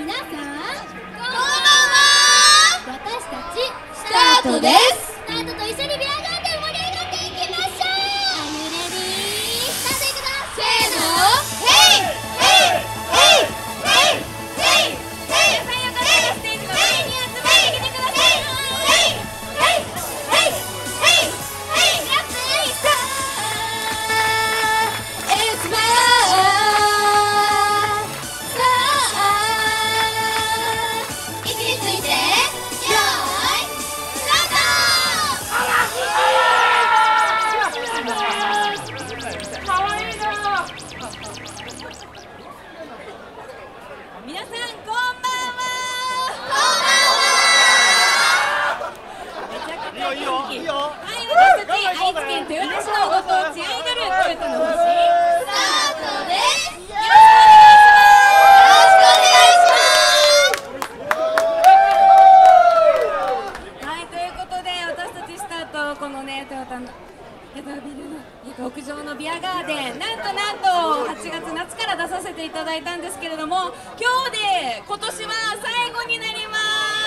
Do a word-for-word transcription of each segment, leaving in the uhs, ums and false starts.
皆さんこんばんは。私たちスタートです。スタートと一緒にビアガーデン盛り上がっていきましょう。 Are you ready? スタートいくぞ。せーの、ヘイヘイヘイヘイヘイヘイ。皆さんよかったらステージの上に集まってきてください。ヘイヘイヘイヘイヘイ。やっぱりさあ It's my皆さんこんばんは。こんばんは。めちゃくちゃ元気。はい、私たち愛知県豊田市のご当地アイドルトヨタの星スタートです。よろしくお願いします。はい、ということで私たちスタート、このねトヨタのビルの屋上のビアガーデン、なんとなんとはちがつ夏から出させていただいたんですけれども、今日で今年は最後になります。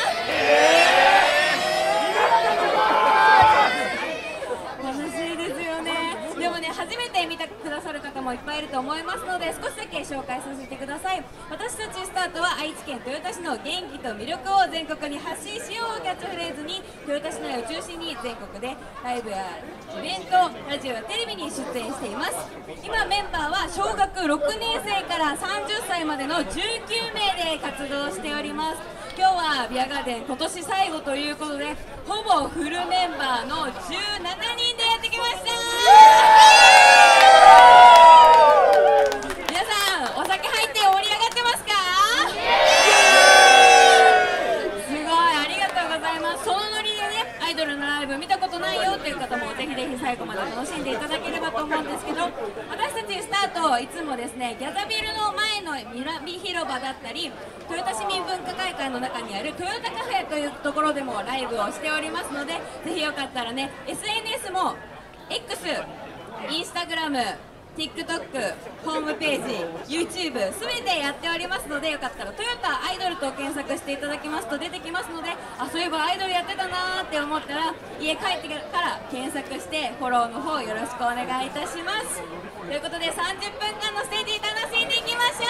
楽しいですよね。でもね、初めて見てくださる方もいっぱいいると思いますので、少しだけ紹介させてください。私たちスタートは愛知県豊田市の元気と魅力を全国に発信しようをキャッチフレーズに、豊田市内を中心に全国でライブやイベント、ラジオやテレビに出演しています。今メンバーは小学ろくねんせいからさんじゅっさいまでのじゅうきゅうめいで活動しております。今日はビアガーデン今年最後ということで、ほぼフルメンバーのじゅうななにんでやってきました。皆さんお酒入って盛り上がってますか？すごい、ありがとうございます。そのノリでね、アイドルのライブ見たことないよっていう方もぜひぜひ最後まで楽しんでいただければと思うんですけど、私たちスタートいつもですね、ギャザビルの前の南広場だったり豊田市民文化会館の中にあるトヨタカフェというところでもライブをしておりますので、ぜひよかったらね、 エスエヌエス も X、インスタグラム、TikTok、ホームページ、YouTube すべてやっておりますので、よかったらトヨタアイドルと検索していただきますと出てきますので、あ、そういえばアイドルやってたなーって思ったら家帰ってから検索してフォローの方よろしくお願いいたします。ということでさんじゅっぷんかんのステージ楽しんでいきましょう。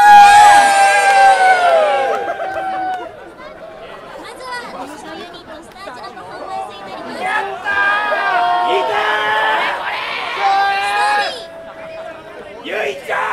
まずは優勝ユニットスターチのパフォーマンスになります。やったー、いたー、ゆいちゃん。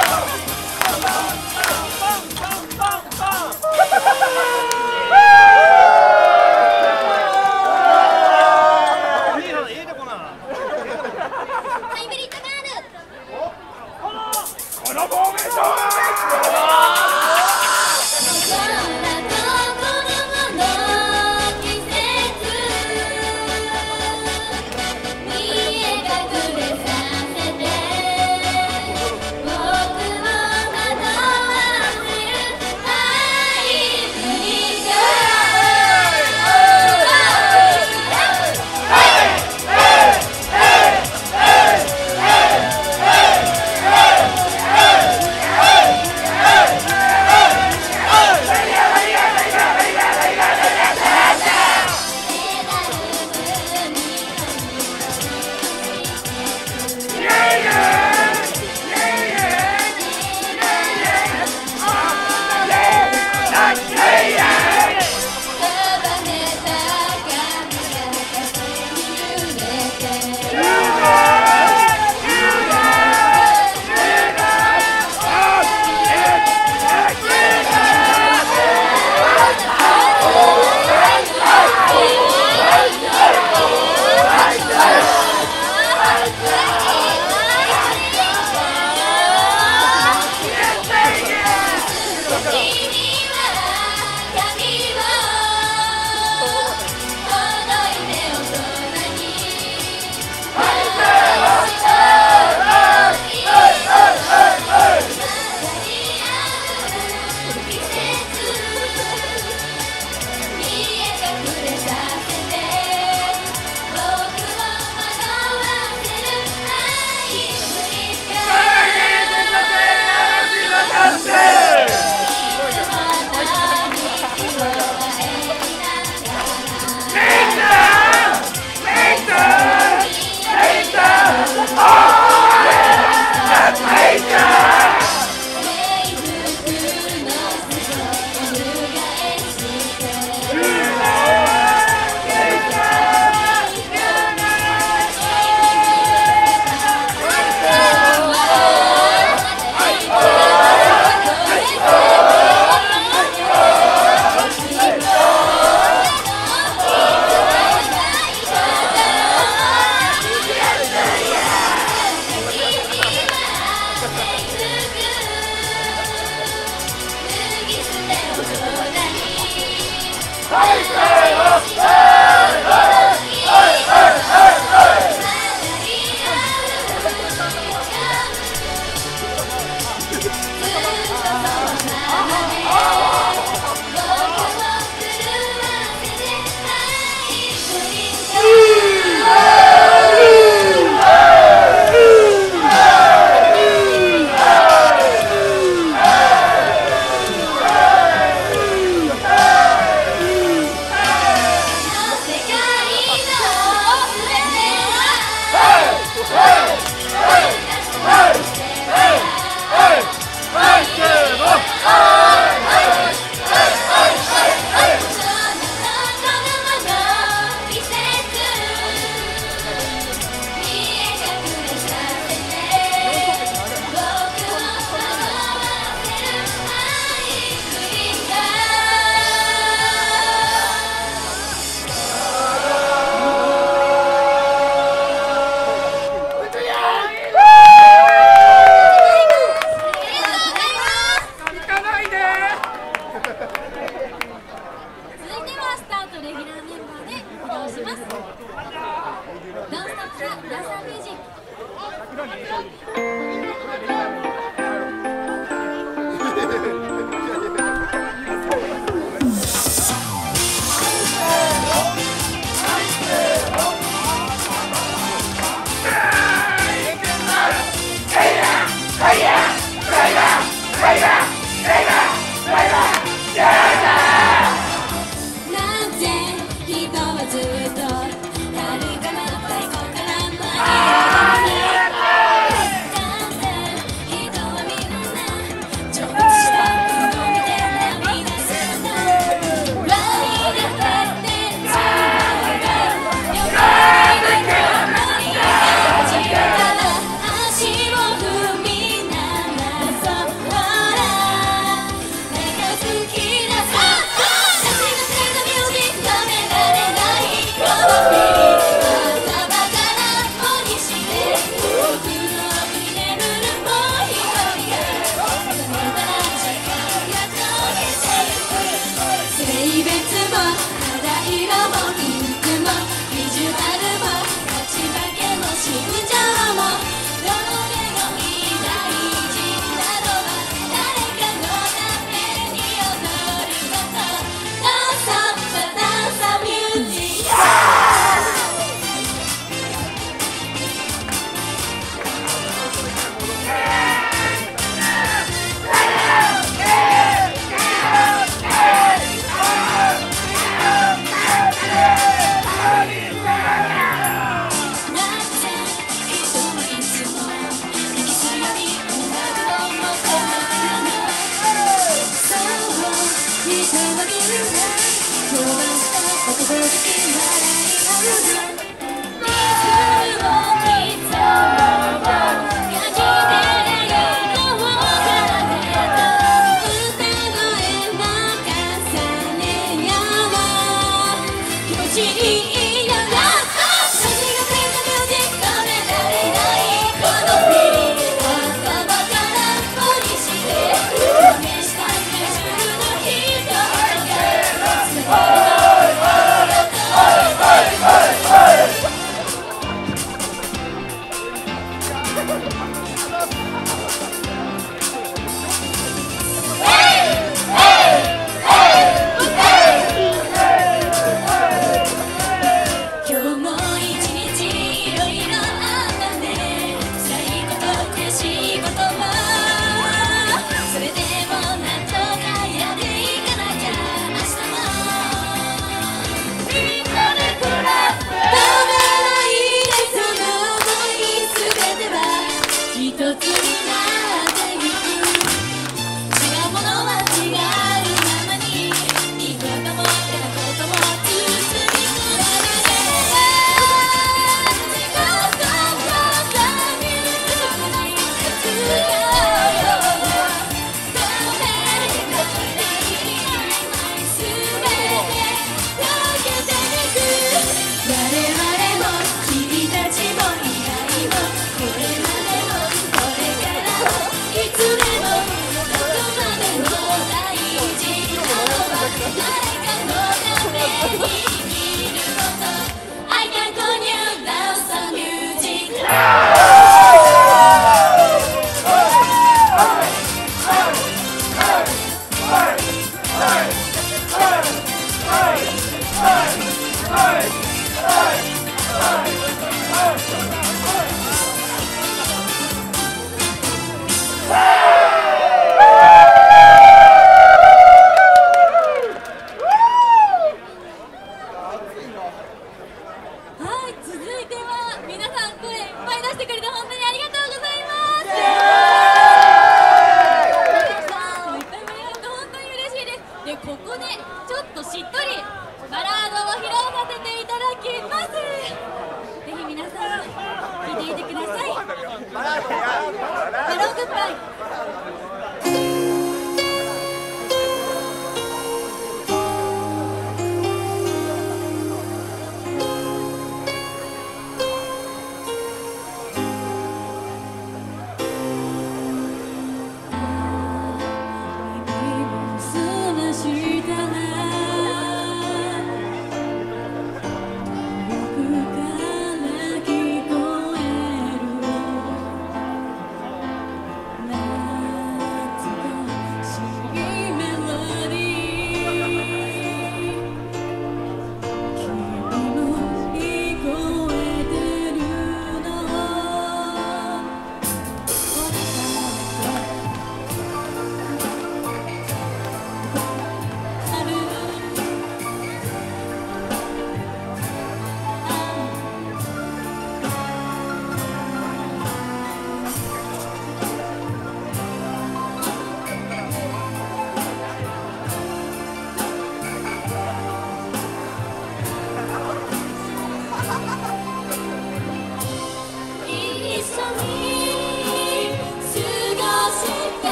Hey! 「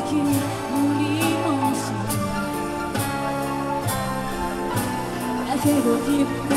き無理もしないだけどきっと